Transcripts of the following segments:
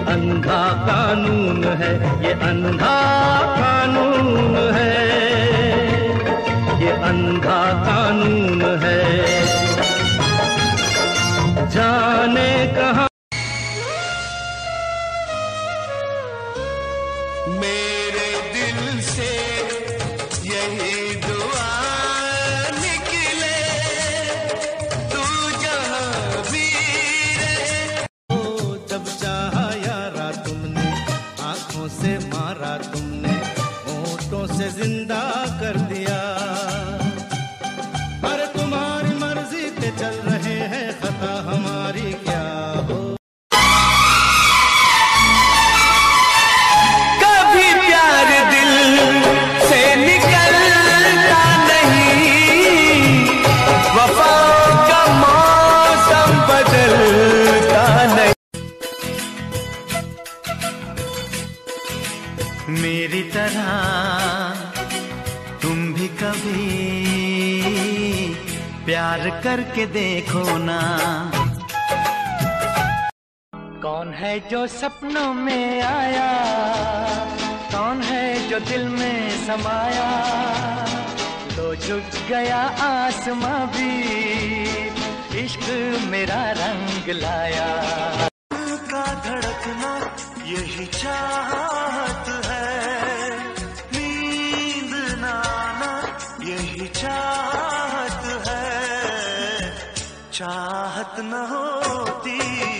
अंधा कानून है, ये अंधा कानून है, ये अंधा कानून है। जाने कहाँ मेरे दिल से यही दुआ निकले, तू जहाँ भी रहे। जब चाहा यारा तुमने, आंखों से मारा तुमने, होठों से जिंदा कर दिया। पर तुम्हारी मर्जी पे चल रहे हैं, खता हमारी क्या हो। कभी प्यार दिल से निकलता नहीं, वफा का मौसम बदलता नहीं। मेरी तरह तुम भी कभी प्यार करके देखो ना। कौन है जो सपनों में आया, कौन है जो दिल में समाया, लो झुक गया आसमां भी, इश्क मेरा रंग लाया। दिल का धड़कना यही चाहत है, नींद ना आना यही चाहत है, चाहत न होती।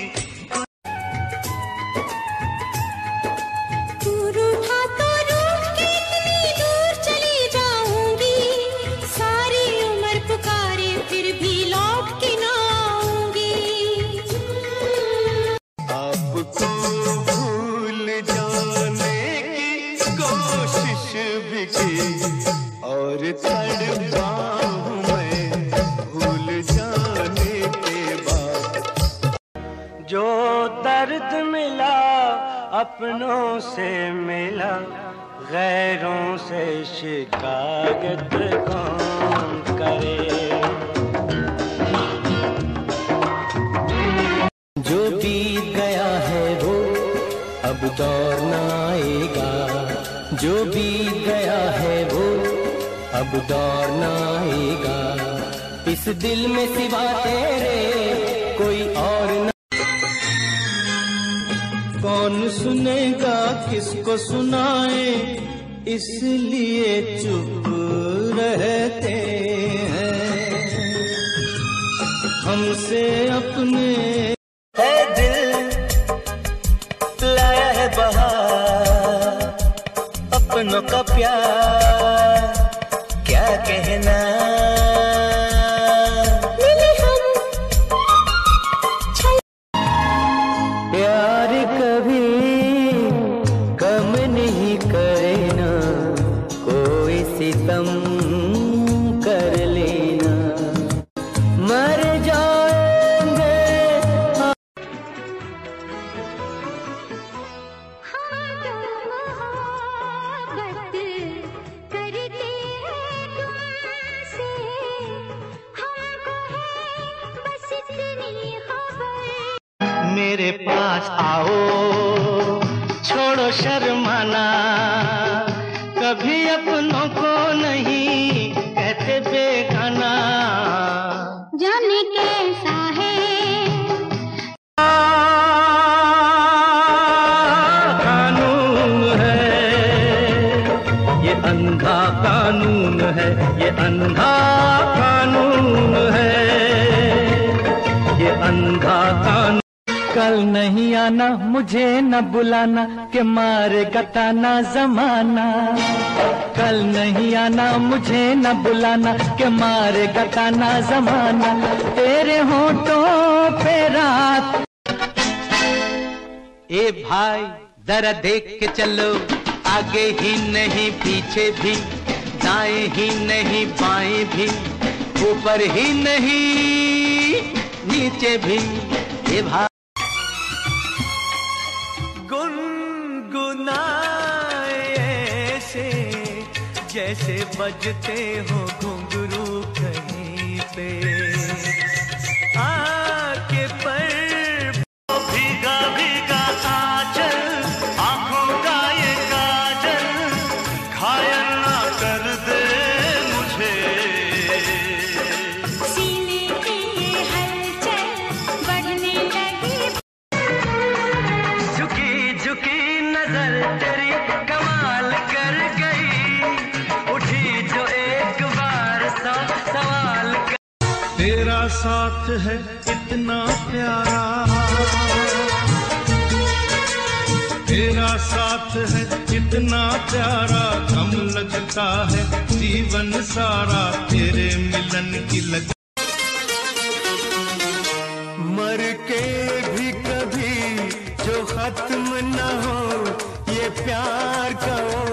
और तड़पा हूं मैं भूल जाने के बाद। जो दर्द मिला अपनों से मिला, गैरों से शिकायत कौन करे। जो बीत गया है वो अब दौर न आएगा, जो बीत गया है वो अब दौर न आएगा। इस दिल में सिवा तेरे कोई और न। कौन सुनेगा किसको सुनाए, इसलिए चुप रहते हैं हमसे अपने। है दिल लाया है बहार, अपनों का प्यार क्या कहना। प्यार कभी कम नहीं करे ना, कोई सितम कर लेना, मर जाएंगे। मेरे पास आओ, छोड़ो शर्माना, कभी अपनों को नहीं कहते बेगाना। जाने कैसा है कानून है, ये अंधा कानून है, ये अंधा कानून है, ये अंधा कानून। कल नहीं आना मुझे न बुलाना, के मारे गताना जमाना। कल नहीं आना मुझे न बुलाना, के मारे गताना जमाना। तेरे होठों पे रात। ए भाई जरा देख के चलो, आगे ही नहीं पीछे भी, दाएं ही नहीं बाएं भी, ऊपर ही नहीं नीचे भी। ए भाई गुनगुनाए ऐसे जैसे बजते हो घुंघरू कहीं पे, आके पर भीगा भीगा आंचल साथ है इतना प्यारा, तेरा साथ है इतना प्यारा, कम लगता है जीवन सारा तेरे मिलन की लग। मर के भी कभी जो खत्म न हो ये प्यार का